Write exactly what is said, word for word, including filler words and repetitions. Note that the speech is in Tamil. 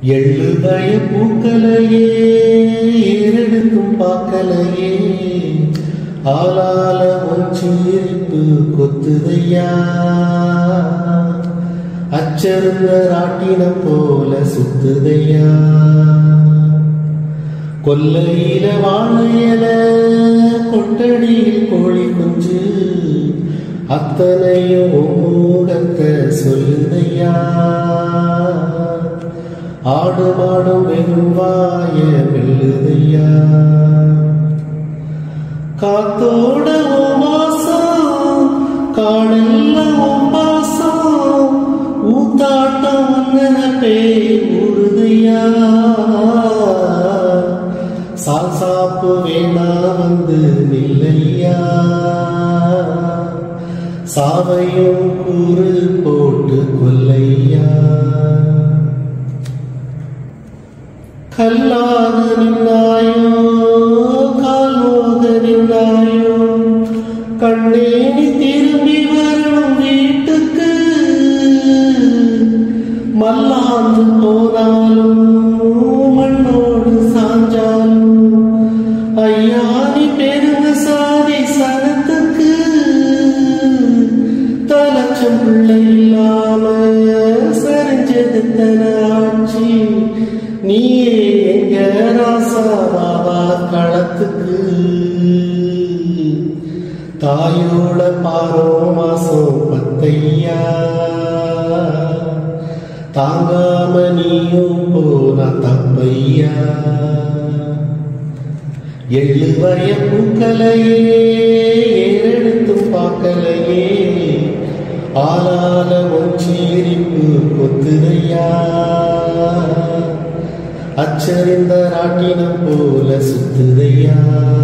எள்ளுபய பூக்களையே ஏறெடுத்தும் பார்க்கலையே ஆளால ஒன்றிருப்பு கொத்துதையா அச்சருந்த ராட்டினம் போல சுத்துதையா கொல்லையில வாழையல கொட்டடியில் கோழி குஞ்சு அத்தனையும் முகத்தை சொல்லுதையா ஆடு மாடும் வெகுவாய வெல்லுதையா காத்தோட வாசம் காடல்ல பாசம் ஊத்தாட்டம் நினைப்பே ஊறுதையா சாசாப்பு வேணா வந்து நில்லையா சாவையும் கூறு போட்டு கொல்லையா கல்லாக நின்னாயோ காலோக நின்னாயோ கண்ணேனி திரும்பி வரணும் வீட்டுக்கு மல்லாந்து போனாலும் மண்ணோடு சாஞ்சாலும் ஐயா நீ பெருங்க சாதி சனத்துக்கு தலச்சம் பிள்ளை இல்லாம சரிஞ்சது தன ஆட்சி நீயே எங்க ராசாவா களத்துக்கு தாயோட பாரோ மாசம் பத்தையா தாங்காம நீயும் போன தப்பையா எள்ளுவய பூக்களையே ஏறெடுத்தும் பார்க்கலையே ஆளால ஒன்றிருப்பு கொத்துதையா அச்சரிந்த ராட்டினம் போல சுத்துதையா